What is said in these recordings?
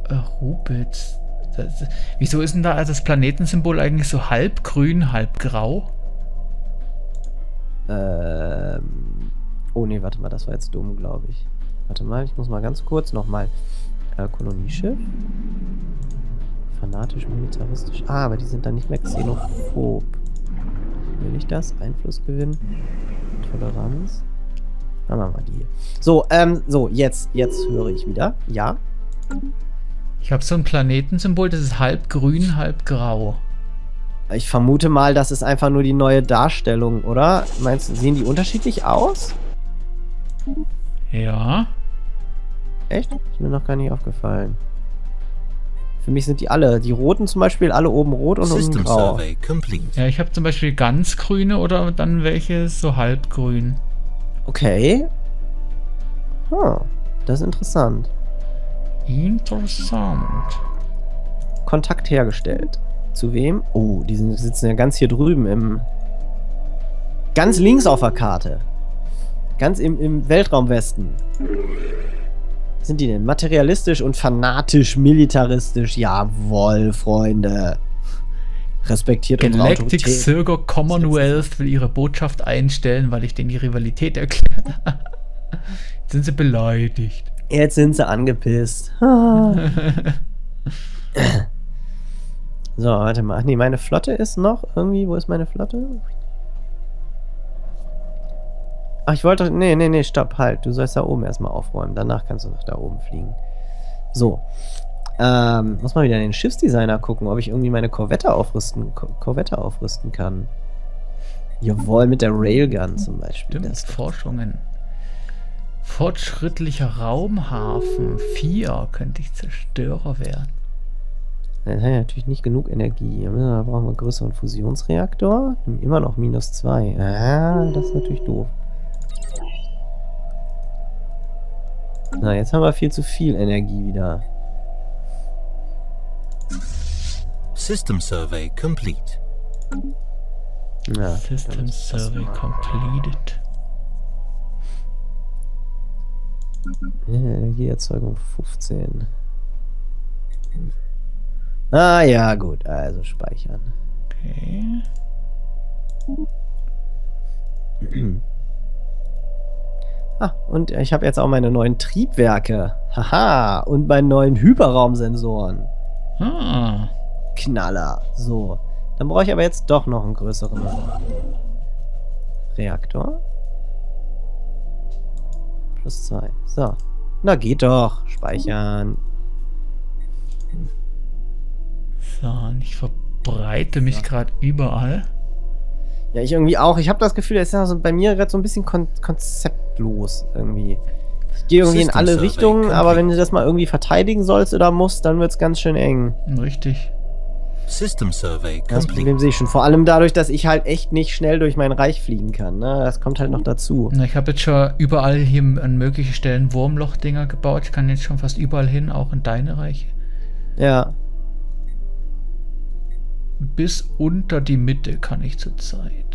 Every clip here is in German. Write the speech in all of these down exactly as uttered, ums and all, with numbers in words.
äh, Rubitz. Das, wieso ist denn da das Planetensymbol eigentlich so halb grün, halb grau? Ähm. Oh nee, warte mal, das war jetzt dumm, glaube ich. Warte mal, ich muss mal ganz kurz nochmal. Äh, Kolonieschiff. Fanatisch, militaristisch. Ah, aber die sind dann nicht mehr xenophob. Will ich das? Einflussgewinn. Toleranz. Dann machen wir die hier. So, ähm, so, jetzt, jetzt höre ich wieder. Ja. Ich habe so ein Planetensymbol, das ist halb grün, halb grau. Ich vermute mal, das ist einfach nur die neue Darstellung, oder? Meinst du, sehen die unterschiedlich aus? Ja. Echt? Ist mir noch gar nicht aufgefallen. Für mich sind die alle, die roten zum Beispiel, alle oben rot und unten grau. Ja, ich habe zum Beispiel ganz grüne oder dann welche so halb grün. Okay. Huh, das ist interessant. Interessant. Kontakt hergestellt. Zu wem? Oh, die sind, sitzen ja ganz hier drüben im... Ganz links auf der Karte. Ganz im, im Weltraumwesten. Was sind die denn? Materialistisch und fanatisch, militaristisch. Jawohl, Freunde. Respektiert unsere Galactic Autorität. Circle Commonwealth will ihre Botschaft einstellen, weil ich denen die Rivalität erklärt habe. Jetzt sind sie beleidigt. Jetzt sind sie angepisst. Ah. So, warte mal. Ach nee, meine Flotte ist noch irgendwie. Wo ist meine Flotte? Ach, ich wollte... Nee, nee, nee, stopp, halt. Du sollst da oben erstmal aufräumen. Danach kannst du noch da oben fliegen. So. Ähm, muss mal wieder in den Schiffsdesigner gucken, ob ich irgendwie meine Korvette aufrüsten, Ko Korvette aufrüsten kann. Jawohl, mit der Railgun zum Beispiel. Stimmt, Forschungen. Fortschrittlicher Raumhafen. vier könnte ich Zerstörer werden. Dann haben wir natürlich nicht genug Energie. Da brauchen wir einen größeren Fusionsreaktor. Immer noch minus zwei. Ah, das ist natürlich doof. Na, jetzt haben wir viel zu viel Energie wieder. System Survey complete. Ja, System Survey completed. Ja, Energieerzeugung fünfzehn. Ah ja, gut. Also speichern. Okay. Ah, und ich habe jetzt auch meine neuen Triebwerke. Haha. Und meine neuen Hyperraumsensoren. Ah. Knaller. So. Dann brauche ich aber jetzt doch noch einen größeren Reaktor. Plus zwei. So. Na, geht doch. Speichern. So, und ich verbreite mich gerade überall. Ja, ich irgendwie auch. Ich habe das Gefühl, das ist ja so bei mir gerade so ein bisschen kon konzeptlos irgendwie. Ich gehe irgendwie in alle Richtungen, aber wenn du das mal irgendwie verteidigen sollst oder musst, dann wird es ganz schön eng. Richtig. System Survey Das Problem sehe ich schon. Vor allem dadurch, dass ich halt echt nicht schnell durch mein Reich fliegen kann. Ne? Das kommt halt noch dazu. Na, ich habe jetzt schon überall hier an möglichen Stellen Wurmlochdinger gebaut. Ich kann jetzt schon fast überall hin, auch in deine Reiche. Ja. Bis unter die Mitte kann ich zurzeit.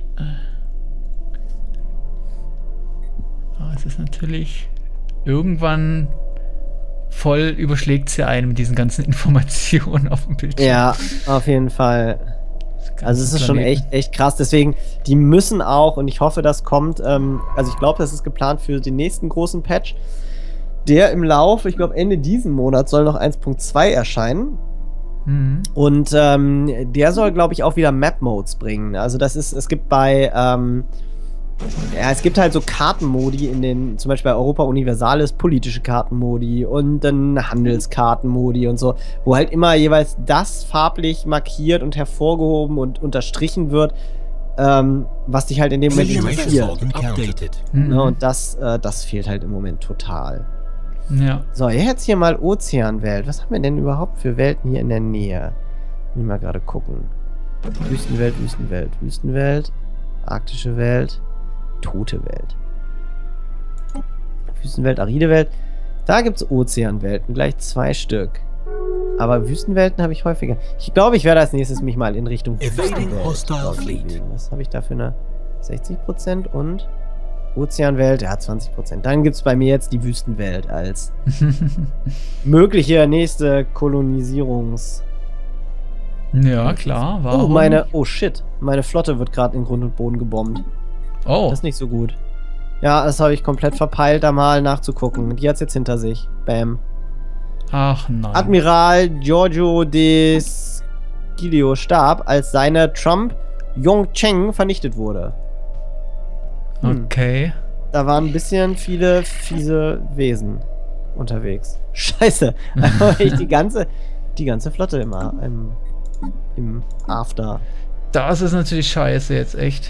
Aber es ist natürlich irgendwann voll überschlägt sie einen mit diesen ganzen Informationen auf dem Bildschirm. Ja, auf jeden Fall. Also es ist schon echt, echt krass. Deswegen, die müssen auch, und ich hoffe, das kommt, ähm, also ich glaube, das ist geplant für den nächsten großen Patch. Der im Lauf, ich glaube Ende diesen Monats soll noch eins Punkt zwei erscheinen. Mhm. Und ähm, der soll, glaube ich, auch wieder Map-Modes bringen. Also das ist, es gibt bei, ähm, ja, es gibt halt so Kartenmodi in den, zum Beispiel bei Europa Universalis, politische Kartenmodi und dann Handelskartenmodi und so, wo halt immer jeweils das farblich markiert und hervorgehoben und unterstrichen wird, ähm, was dich halt in dem Moment interessiert. Mhm. Ne, und das, äh, das fehlt halt im Moment total. Ja. So, jetzt hier mal Ozeanwelt. Was haben wir denn überhaupt für Welten hier in der Nähe? Mal mal gerade gucken. Wüstenwelt, Wüstenwelt, Wüstenwelt, arktische Welt, tote Welt. Wüstenwelt, aride Welt. Da gibt es Ozeanwelten, gleich zwei Stück. Aber Wüstenwelten habe ich häufiger. Ich glaube, ich werde als nächstes mich mal in Richtung Wüstenwelt bewegen. Was habe ich da für eine sechzig Prozent und Ozeanwelt, ja, zwanzig Prozent. Dann gibt es bei mir jetzt die Wüstenwelt als mögliche nächste Kolonisierungs... Ja, klar. Warum? Oh, meine... Oh, shit. Meine Flotte wird gerade in Grund und Boden gebombt. Oh. Das ist nicht so gut. Ja, das habe ich komplett verpeilt, da mal nachzugucken. Die hat es jetzt hinter sich. Bam. Ach nein. Admiral Giorgio de Scilio starb, als seine Trump Yongcheng vernichtet wurde. Hm. Okay. Da waren ein bisschen viele fiese Wesen unterwegs. Scheiße. Da habe ich die ganze, die ganze Flotte immer im, im After. Das ist natürlich scheiße jetzt, echt.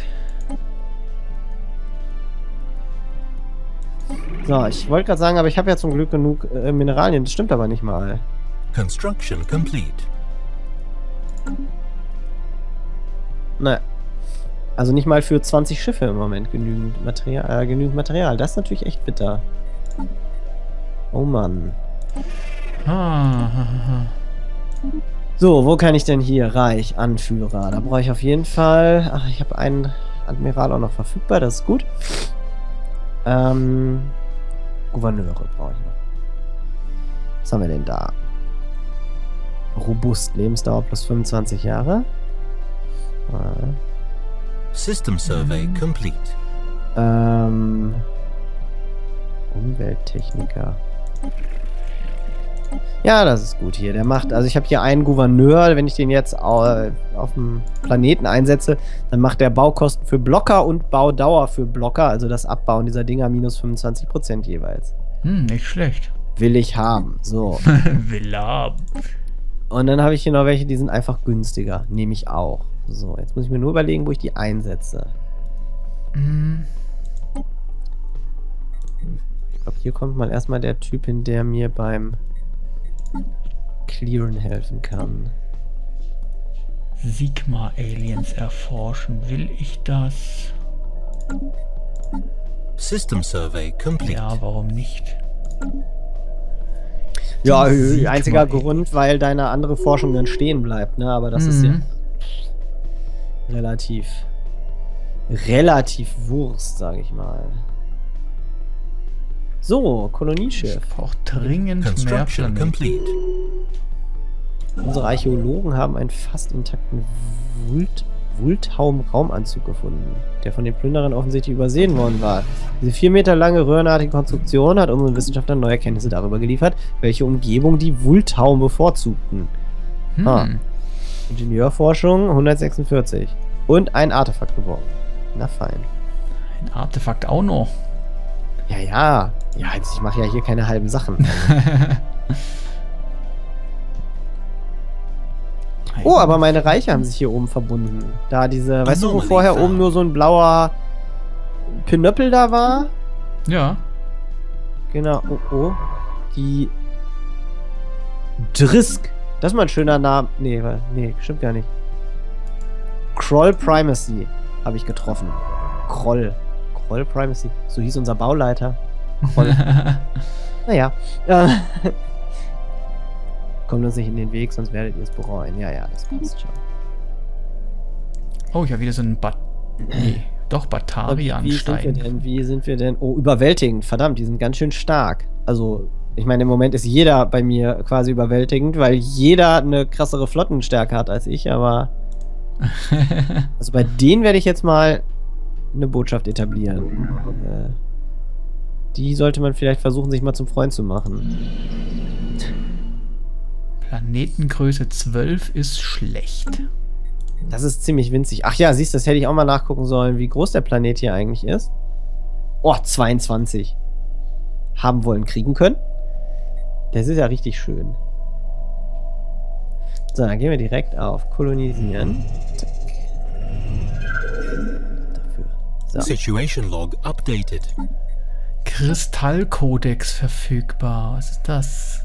So, ich wollte gerade sagen, aber ich habe ja zum Glück genug äh, Mineralien. Das stimmt aber nicht mal. Construction complete. Ne. Also nicht mal für zwanzig Schiffe im Moment genügend Material. Äh, genügend Material. Das ist natürlich echt bitter. Oh Mann. Ah. So, wo kann ich denn hier? Reich, Anführer. Da brauche ich auf jeden Fall... Ach, ich habe einen Admiral auch noch verfügbar. Das ist gut. Ähm... Gouverneure brauche ich noch. Was haben wir denn da? Robust. Lebensdauer plus fünfundzwanzig Jahre. Ah. System survey complete. Ähm... Umwelttechniker. Ja, das ist gut hier. Der macht, also ich habe hier einen Gouverneur, wenn ich den jetzt auf dem Planeten einsetze, dann macht der Baukosten für Blocker und Baudauer für Blocker, also das Abbauen dieser Dinger minus fünfundzwanzig Prozent jeweils. Hm, nicht schlecht. Will ich haben. So. Will haben. Und dann habe ich hier noch welche, die sind einfach günstiger. Nehme ich auch. So, jetzt muss ich mir nur überlegen, wo ich die einsetze. Hm. Ich glaube, hier kommt mal erstmal der Typ hin, der mir beim Clearen helfen kann. Sigma-Aliens erforschen. Will ich das? System survey complete. Ja, warum nicht? Ja, Die einziger Sigma-Aliens. Grund, weil deine andere Forschung dann stehen bleibt, ne? Aber das ist ja Mhm. relativ relativ Wurst, sage ich mal. So, Kolonieschiff. Ich brauche dringend mehr Construction Planeten. complete. Unsere Archäologen haben einen fast intakten Wult Wulthaum-Raumanzug gefunden, der von den Plünderern offensichtlich übersehen worden war. Diese vier Meter lange röhrenartige Konstruktion hat unseren Wissenschaftlern neue Erkenntnisse darüber geliefert, welche Umgebung die Wulthaum bevorzugten. Hm. Ah. Ingenieurforschung hundertsechsundvierzig. Und ein Artefakt geborgen. Na fein. Ein Artefakt auch noch. Ja, ja. Ja, jetzt, ich mache ja hier keine halben Sachen. Oh, aber meine Reiche haben sich hier oben verbunden. Da diese, weißt du, wo vorher oben nur so ein blauer Pinöppel da war? Ja. Genau. Oh, oh. Die Drisk. Das ist mal ein schöner Name. Nee, wa- nee, stimmt gar nicht. Kroll Primacy habe ich getroffen. Kroll. Kroll Primacy. So hieß unser Bauleiter. Kroll. Naja. Äh, Kommt uns nicht in den Weg, sonst werdet ihr es bereuen. Ja, ja, das passt schon. Oh, ich habe wieder so einen Bat... Nee, doch, Wie sind wir Batarian-Stein. denn? Wie sind wir denn? Oh, überwältigend. Verdammt, die sind ganz schön stark. Also, ich meine, im Moment ist jeder bei mir quasi überwältigend, weil jeder eine krassere Flottenstärke hat als ich, aber... Also bei denen werde ich jetzt mal eine Botschaft etablieren. Äh, die sollte man vielleicht versuchen, sich mal zum Freund zu machen. Planetengröße zwölf ist schlecht. Das ist ziemlich winzig. Ach ja, siehst du, das hätte ich auch mal nachgucken sollen, wie groß der Planet hier eigentlich ist. Oh, zweiundzwanzig. Haben wollen, kriegen können. Das ist ja richtig schön. So, dann gehen wir direkt auf Kolonisieren. Zack. Dafür. So. Situation log updated. Kristallkodex verfügbar. Was ist das?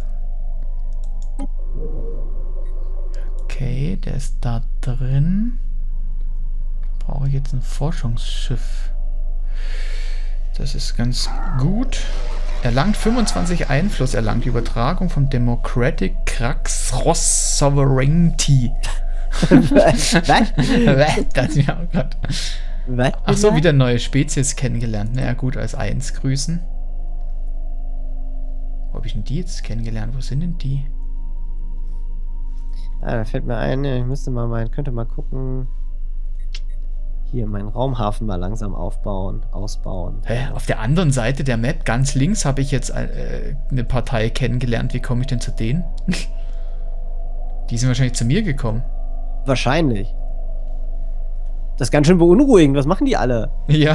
Okay, der ist da drin. Brauche ich jetzt ein Forschungsschiff. Das ist ganz gut. Erlangt fünfundzwanzig Einfluss, erlangt die Übertragung von Democratic Kraxros Sovereignty. Was? Das ist ja auch grad. Was? Ach so, wieder neue Spezies kennengelernt. Na ja, gut, als eins grüßen. Wo habe ich denn die jetzt kennengelernt? Wo sind denn die? Ah, da fällt mir ein, ich müsste mal mal, könnte mal gucken. Hier, meinen Raumhafen mal langsam aufbauen, ausbauen. Hä? Auf der anderen Seite der Map, ganz links, habe ich jetzt äh, eine Partei kennengelernt. Wie komme ich denn zu denen? Die sind wahrscheinlich zu mir gekommen. Wahrscheinlich. Das ist ganz schön beunruhigend. Was machen die alle? Ja.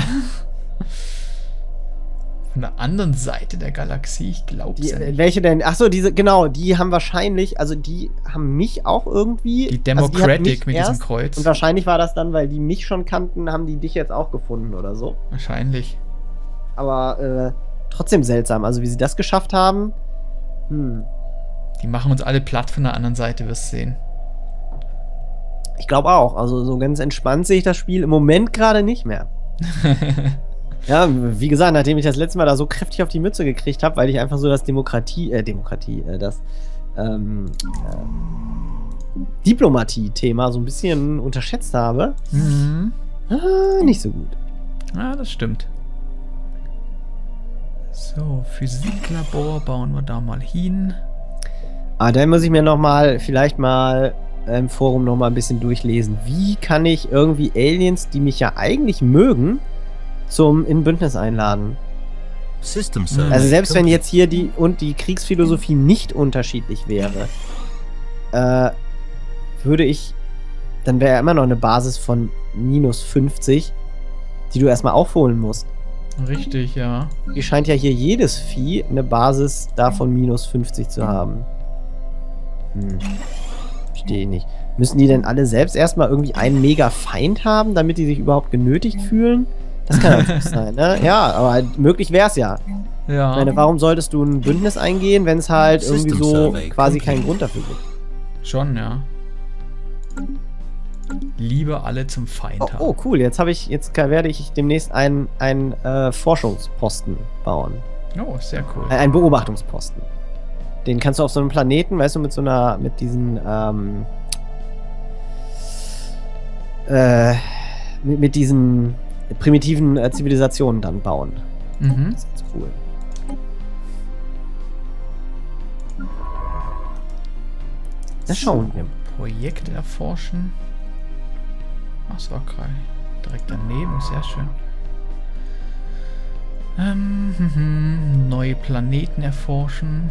Von der anderen Seite der Galaxie, ich glaube es ja nicht. Welche denn? Achso, diese, genau, die haben wahrscheinlich, also die haben mich auch irgendwie. Die Democratic also die mit erst, diesem Kreuz. Und wahrscheinlich war das dann, weil die mich schon kannten, haben die dich jetzt auch gefunden oder so. Wahrscheinlich. Aber äh, trotzdem seltsam. Also wie sie das geschafft haben. Hm. Die machen uns alle platt von der anderen Seite, wirst du sehen. Ich glaube auch. Also so ganz entspannt sehe ich das Spiel im Moment gerade nicht mehr. Ja, wie gesagt, nachdem ich das letzte Mal da so kräftig auf die Mütze gekriegt habe, weil ich einfach so das Demokratie, äh, Demokratie, äh, das ähm, äh, Diplomatie-Thema so ein bisschen unterschätzt habe. Mhm. Ah, nicht so gut. Ja, das stimmt. So, Physiklabor bauen wir da mal hin. Ah, dann muss ich mir noch mal, vielleicht mal im Forum noch mal ein bisschen durchlesen. Wie kann ich irgendwie Aliens, die mich ja eigentlich mögen, zum in Bündnis einladen? System Survey Also selbst wenn complete. jetzt hier die und die Kriegsphilosophie nicht unterschiedlich wäre, äh, würde ich, dann wäre ja immer noch eine Basis von minus fünfzig, die du erstmal aufholen musst. Richtig, ja. Hier scheint ja hier jedes Vieh eine Basis davon minus fünfzig zu haben. Hm. Verstehe ich nicht. Müssen die denn alle selbst erstmal irgendwie einen mega Feind haben, damit die sich überhaupt genötigt fühlen? Das kann ja nicht sein, ne? Ja, aber möglich wäre es ja. Ja. Ich meine, warum solltest du ein Bündnis eingehen, wenn es halt irgendwie System so Survey quasi complete. keinen Grund dafür gibt? Schon, ja. Lieber alle zum Feind Oh, haben. oh cool, jetzt habe ich, jetzt kann- werde ich demnächst einen, einen äh, Forschungsposten bauen. Oh, sehr cool. Äh, einen Beobachtungsposten. Den kannst du auf so einem Planeten, weißt du, mit so einer, mit diesen, ähm, äh, mit, mit diesen primitiven äh, Zivilisationen dann bauen. Mhm. Das ist ganz cool. Das schauen wir. Projekt erforschen. Ach, so, okay. Direkt daneben, sehr schön. Ähm, hm, neue Planeten erforschen.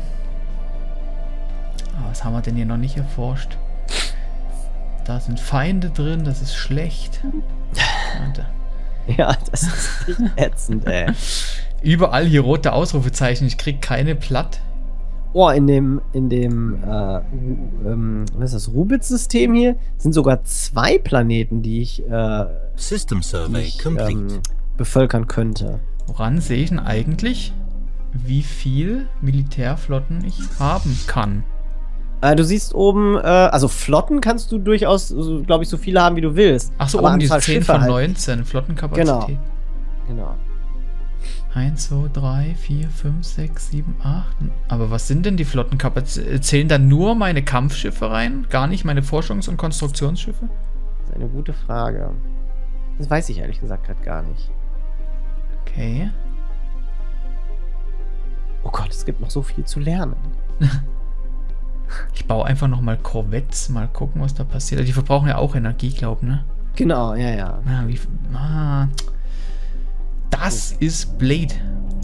Ah, was haben wir denn hier noch nicht erforscht? Da sind Feinde drin, das ist schlecht. Warte. Ja, das ist echt ätzend, ey. Überall hier rote Ausrufezeichen, ich krieg keine platt. Oh, in dem, in dem, äh, Ru- ähm, was ist das, Rubitz-System hier, sind sogar zwei Planeten, die ich, äh, System die Survey ich complete. ähm, bevölkern könnte. Woran sehe ich denn eigentlich, wie viel Militärflotten ich haben kann? Äh, du siehst oben, äh, also Flotten kannst du durchaus, so, glaube ich, so viele haben, wie du willst. Ach so, Aber oben diese Anzahl zehn Schiffe von halt. neunzehn, Flottenkapazität. Genau. eins, zwei, drei, vier, fünf, sechs, sieben, acht. Aber was sind denn die Flottenkapazitäten? Zählen da nur meine Kampfschiffe rein? Gar nicht meine Forschungs- und Konstruktionsschiffe? Das ist eine gute Frage. Das weiß ich ehrlich gesagt gerade gar nicht. Okay. Oh Gott, es gibt noch so viel zu lernen. Ich baue einfach nochmal Korvetts, mal gucken, was da passiert. Die verbrauchen ja auch Energie, glaub, ne? Genau, ja, ja. Na, wie. Ah, das ist Blade.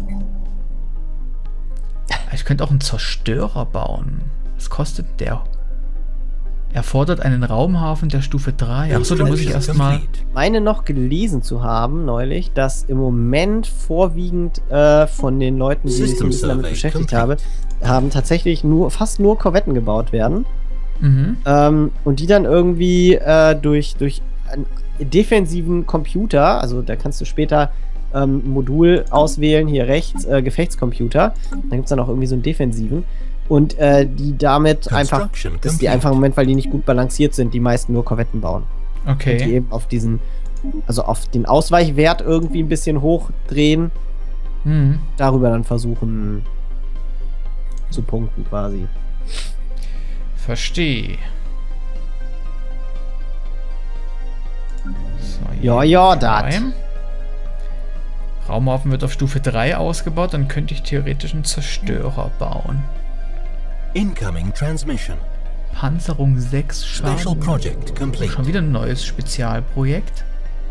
Ich könnte auch einen Zerstörer bauen. Was kostet der? Er fordert einen Raumhafen der Stufe drei. Achso, den muss ich erstmal. Complete. Meine noch gelesen zu haben, neulich, dass im Moment vorwiegend äh, von den Leuten, die sich so ein bisschen damit System beschäftigt Survey habe, haben tatsächlich nur fast nur Korvetten gebaut werden. Mhm. Ähm, und die dann irgendwie äh, durch, durch einen defensiven Computer, also da kannst du später ähm, ein Modul auswählen, hier rechts, äh, Gefechtscomputer. Dann gibt es dann auch irgendwie so einen defensiven. Und äh, die damit einfach, Construction dass die complete. einfach im Moment, weil die nicht gut balanciert sind, die meisten nur Korvetten bauen. Und die Okay. eben auf diesen, also auf den Ausweichwert irgendwie ein bisschen hochdrehen, Mhm. darüber dann versuchen zu punkten quasi. Verstehe. So, Ja, ja, dat. rein. Raumhafen wird auf Stufe drei ausgebaut, dann könnte ich theoretisch einen Zerstörer bauen. Incoming transmission. Panzerung sechs Special Schaden. project complete. Schon wieder ein neues Spezialprojekt.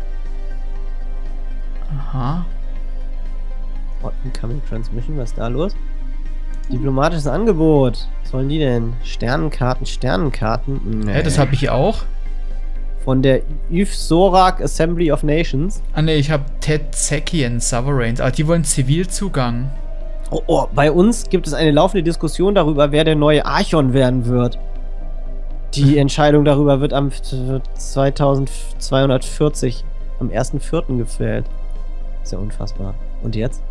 Aha. Oh, Incoming Transmission, was ist da los? Diplomatisches Angebot. Was wollen die denn? Sternenkarten, Sternenkarten? Nee. Hä, das habe ich auch. Von der Yves Sorak Assembly of Nations. Ah ne, ich habe Tetsekian Sovereigns. Ah, die wollen Zivilzugang. Oh, oh, bei uns gibt es eine laufende Diskussion darüber, wer der neue Archon werden wird. Die Entscheidung darüber wird am zweitausendzweihundertvierzig, am ersten vierten gefällt. Ist ja unfassbar. Und jetzt?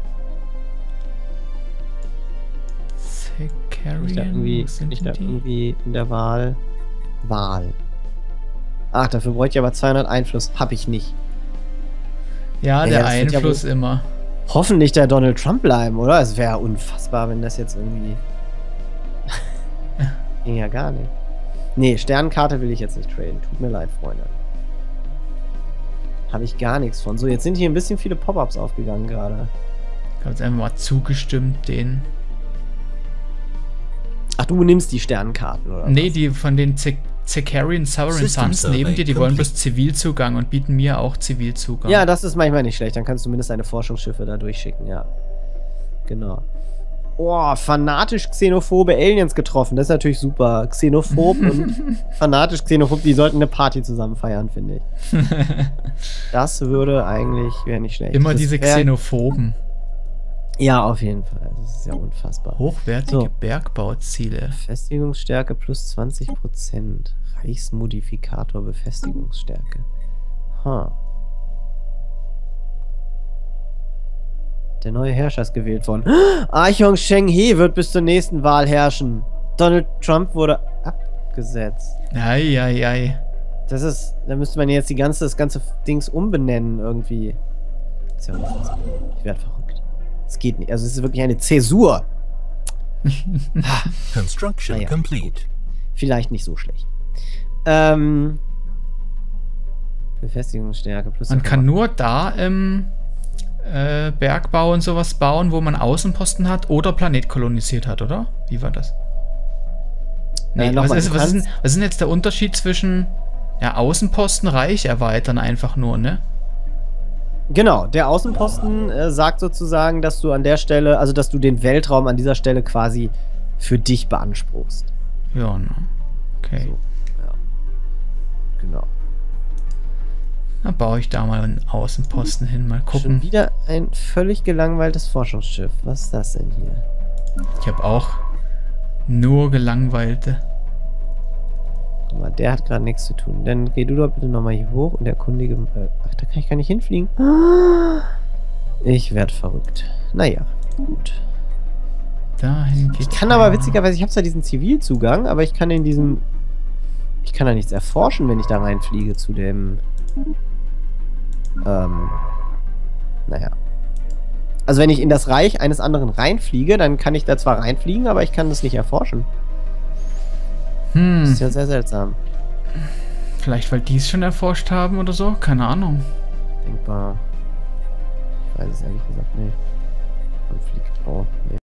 Bin ich da irgendwie, bin ich da irgendwie in der Wahl? Wahl. Ach, dafür bräuchte ich aber zweihundert Einfluss. Hab ich nicht. Ja, Ja, der das wird ja Einfluss wohl- immer. Hoffentlich der Donald Trump bleiben, oder? Es wäre unfassbar, wenn das jetzt irgendwie... Ging ja gar nicht. Nee, Sternenkarte will ich jetzt nicht traden. Tut mir leid, Freunde. Habe ich gar nichts von. So, jetzt sind hier ein bisschen viele Pop-Ups aufgegangen gerade. Ich habe jetzt einfach mal zugestimmt, den. Ach, du nimmst die Sternenkarten, oder? Nee, was? die von den Zekarian Sovereign System Sons neben Survey dir, die wollen complete. bloß Zivilzugang und bieten mir auch Zivilzugang. Ja, das ist manchmal nicht schlecht. Dann kannst du zumindest deine Forschungsschiffe da durchschicken, ja. Genau. Oh, fanatisch xenophobe Aliens getroffen. Das ist natürlich super. Xenophob und fanatisch xenophob, die sollten eine Party zusammen feiern, finde ich. Das würde eigentlich, wäre nicht schlecht. Immer Das diese wär- Xenophoben. Ja, auf jeden Fall. Das ist ja unfassbar. Hochwertige So. Bergbauziele. Befestigungsstärke plus zwanzig Prozent. Reichsmodifikator Befestigungsstärke. Ha. Der neue Herrscher ist gewählt worden. Archon Sheng-He wird bis zur nächsten Wahl herrschen. Donald Trump wurde abgesetzt. Eieiei. Das ist, da müsste man jetzt die ganze, das ganze Dings umbenennen irgendwie. Ist ja unfassbar. Ich werde verrückt. Es geht nicht. Also es ist wirklich eine Zäsur. Construction Naja. complete. Vielleicht nicht so schlecht. Ähm. Befestigungsstärke plus. Man kann nur da im äh, Bergbau und sowas bauen, wo man Außenposten hat oder Planet kolonisiert hat, oder? Wie war das? Nee, Äh, was, nochmal, ist, du was, ist denn, kannst- was ist denn jetzt der Unterschied zwischen ja, Außenposten Reich erweitern einfach nur, ne? Genau, der Außenposten äh, sagt sozusagen, dass du an der Stelle, also dass du den Weltraum an dieser Stelle quasi für dich beanspruchst. Ja, ne? Okay. So, ja. Genau. Dann baue ich da mal einen Außenposten hin, mal Schon gucken. wieder ein völlig gelangweiltes Forschungsschiff. Was ist das denn hier? Ich habe auch nur gelangweilte. Guck mal, der hat gerade nichts zu tun. Dann geh du doch bitte nochmal hier hoch und erkundige. Äh, ach, da kann ich gar nicht hinfliegen. Ich werd verrückt. Naja, gut. Dahin geht Ich kann aber witzigerweise, ich habe zwar diesen Zivilzugang, aber ich kann in diesem. Ich kann da nichts erforschen, wenn ich da reinfliege zu dem. Ähm. Naja. Also wenn ich in das Reich eines anderen reinfliege, dann kann ich da zwar reinfliegen, aber ich kann das nicht erforschen. Das Hm, ist ja sehr seltsam. vielleicht weil die es schon erforscht haben oder so? Keine Ahnung. Denkbar. Ich weiß es ehrlich gesagt nicht. Man fliegt. Oh, nee.